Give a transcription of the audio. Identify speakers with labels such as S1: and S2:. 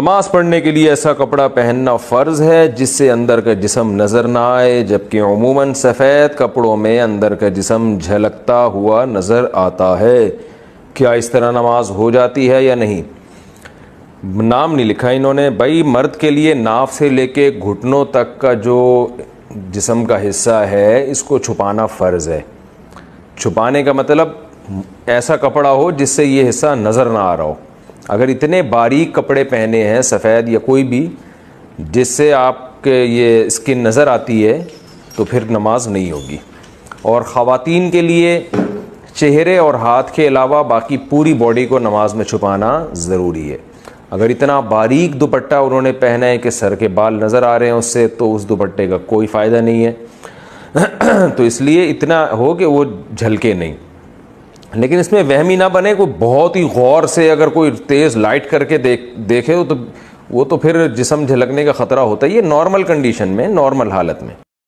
S1: नमाज पढ़ने के लिए ऐसा कपड़ा पहनना फ़र्ज़ है जिससे अंदर का जिस्म नज़र ना आए, जबकि अमूमन सफ़ेद कपड़ों में अंदर का जिस्म झलकता हुआ नज़र आता है। क्या इस तरह नमाज हो जाती है या नहीं? नाम नहीं लिखा इन्होंने। भाई, मर्द के लिए नाफ से लेके घुटनों तक का जो जिस्म का हिस्सा है इसको छुपाना फ़र्ज़ है। छुपाने का मतलब ऐसा कपड़ा हो जिससे ये हिस्सा नज़र ना आ रहा हो। अगर इतने बारीक कपड़े पहने हैं सफ़ेद या कोई भी जिससे आपके ये स्किन नज़र आती है तो फिर नमाज नहीं होगी। और ख़वातीन के लिए चेहरे और हाथ के अलावा बाकी पूरी बॉडी को नमाज में छुपाना ज़रूरी है। अगर इतना बारीक दुपट्टा उन्होंने पहना है कि सर के बाल नज़र आ रहे हैं उससे, तो उस दुपट्टे का कोई फ़ायदा नहीं है। तो इसलिए इतना हो कि वो झलके नहीं। लेकिन इसमें वहमी ना बने, कोई बहुत ही गौर से अगर कोई तेज़ लाइट करके देखे तो वो तो फिर जिस्म झलकने का ख़तरा होता है। ये नॉर्मल कंडीशन में, नॉर्मल हालत में।